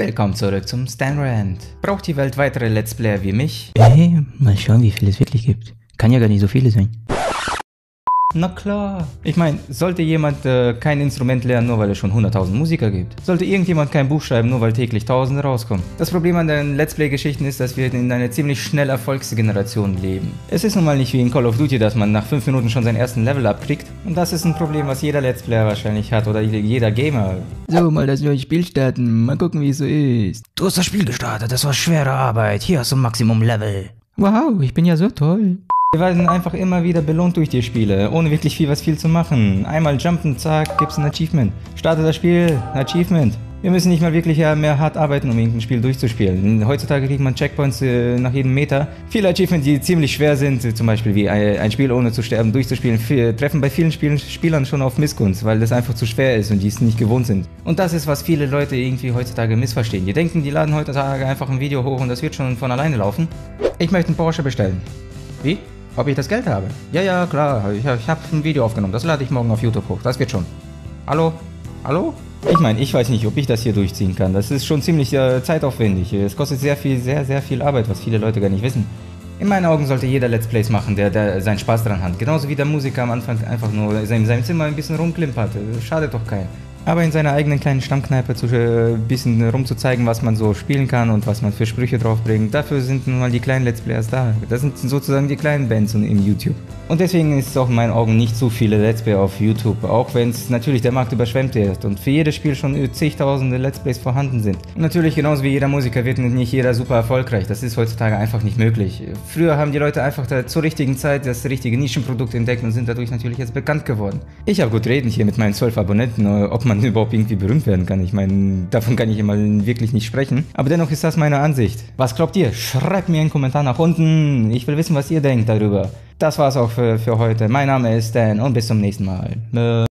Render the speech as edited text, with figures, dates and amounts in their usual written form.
Willkommen zurück zum Stan Rant. Braucht die Welt weitere Let's Player wie mich? Mal schauen, wie viele es wirklich gibt. Kann ja gar nicht so viele sein. Na klar. Ich meine, sollte jemand kein Instrument lernen, nur weil es schon 100.000 Musiker gibt? Sollte irgendjemand kein Buch schreiben, nur weil täglich Tausende rauskommen? Das Problem an den Let's Play-Geschichten ist, dass wir in einer ziemlich schnell Erfolgsgeneration leben. Es ist nun mal nicht wie in Call of Duty, dass man nach 5 Minuten schon seinen ersten Level abkriegt. Und das ist ein Problem, was jeder Let's Player wahrscheinlich hat oder jeder Gamer. So, mal das neue Spiel starten. Mal gucken, wie es so ist. Du hast das Spiel gestartet, das war schwere Arbeit. Hier hast du Maximum Level. Wow, ich bin ja so toll. Wir werden einfach immer wieder belohnt durch die Spiele, ohne wirklich viel zu machen. Einmal jumpen, zack, gibt's ein Achievement. Starte das Spiel, Achievement. Wir müssen nicht mal wirklich mehr hart arbeiten, um irgendein Spiel durchzuspielen. Heutzutage kriegt man Checkpoints nach jedem Meter. Viele Achievements, die ziemlich schwer sind, zum Beispiel wie ein Spiel ohne zu sterben durchzuspielen, treffen bei vielen Spielern schon auf Missgunst, weil das einfach zu schwer ist und die es nicht gewohnt sind. Und das ist, was viele Leute irgendwie heutzutage missverstehen. Die denken, die laden heutzutage einfach ein Video hoch und das wird schon von alleine laufen. Ich möchte einen Porsche bestellen. Wie? Ob ich das Geld habe? Ja, klar. Ich habe ein Video aufgenommen. Das lade ich morgen auf YouTube hoch. Das wird schon. Hallo? Hallo? Ich meine, ich weiß nicht, ob ich das hier durchziehen kann. Das ist schon ziemlich zeitaufwendig. Es kostet sehr viel Arbeit, was viele Leute gar nicht wissen. In meinen Augen sollte jeder Let's Plays machen, der seinen Spaß dran hat. Genauso wie der Musiker am Anfang einfach nur in seinem Zimmer ein bisschen rumklimpert. Schadet doch keinen. Aber in seiner eigenen kleinen Stammkneipe ein bisschen rumzuzeigen, was man so spielen kann und was man für Sprüche draufbringt, dafür sind nun mal die kleinen Let's Players da. Das sind sozusagen die kleinen Bands in YouTube. Und deswegen ist es auch in meinen Augen nicht so viele Let's Player auf YouTube, auch wenn es natürlich der Markt überschwemmt wird und für jedes Spiel schon zigtausende Let's Plays vorhanden sind. Und natürlich genauso wie jeder Musiker wird nicht jeder super erfolgreich, das ist heutzutage einfach nicht möglich. Früher haben die Leute einfach zur richtigen Zeit das richtige Nischenprodukt entdeckt und sind dadurch natürlich jetzt bekannt geworden. Ich habe gut reden hier mit meinen 12 Abonnenten, ob man überhaupt irgendwie berühmt werden kann. Ich meine, davon kann ich immer wirklich nicht sprechen. Aber dennoch ist das meine Ansicht. Was glaubt ihr? Schreibt mir einen Kommentar nach unten. Ich will wissen, was ihr denkt darüber. Das war's auch für heute. Mein Name ist Stan und bis zum nächsten Mal.